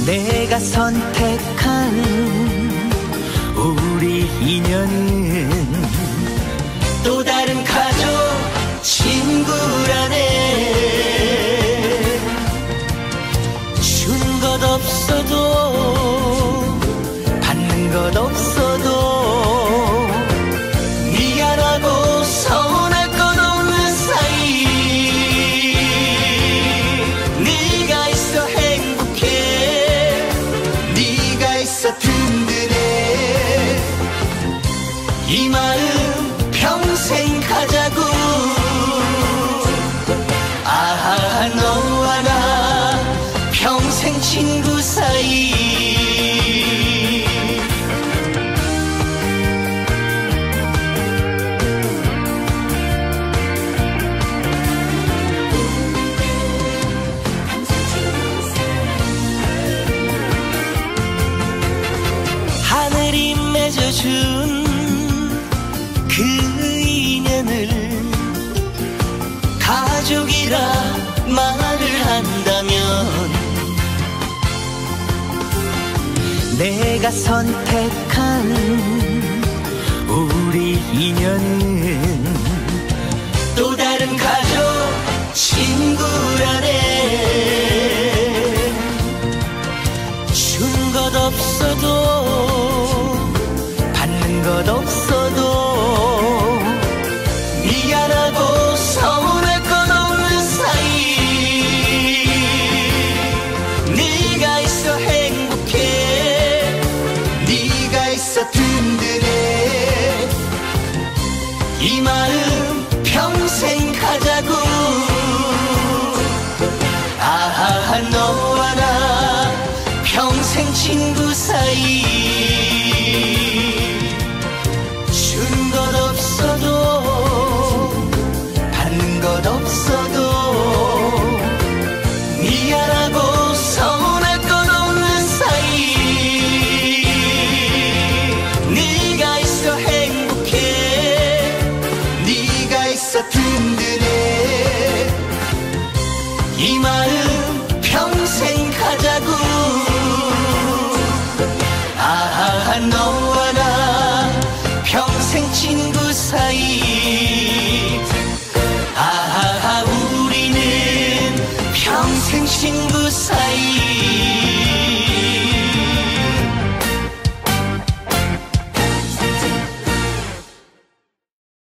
내가 선택한 우리 인연은 또 다른 가족 친구라네. 준 것 없어도 받는 것 없어도 미안하고 서운할 것 없는 사이. 네가 있어 행복해, 네가 있어 든든해. 이 마음 평생 가자고. 아하, 너와 나 평생 친구 사이. 하늘이 맺어준 그 인연을 가족이라 말을 한다면 내가 선택한 우리 인연은 또 다른 가족 친구라네. 준 것 없어도 받는 것 없어도 미안하고 서운할 것 없는 사이. 네가 있어 행복해, 네가 있어 든든해. 이 마음 평생 가자고. 아하, 너와 나 평생 친구 사이. 준 것 없어도 받는 것 없어도 미안하고 서운할 것 없는 사이. 네가 있어 행복해, 네가 있어 든든해. 이 마음 평생 가자고. 아하, 너와 나 평생 친구 사이. 아하, 우리는 평생 친구 사이.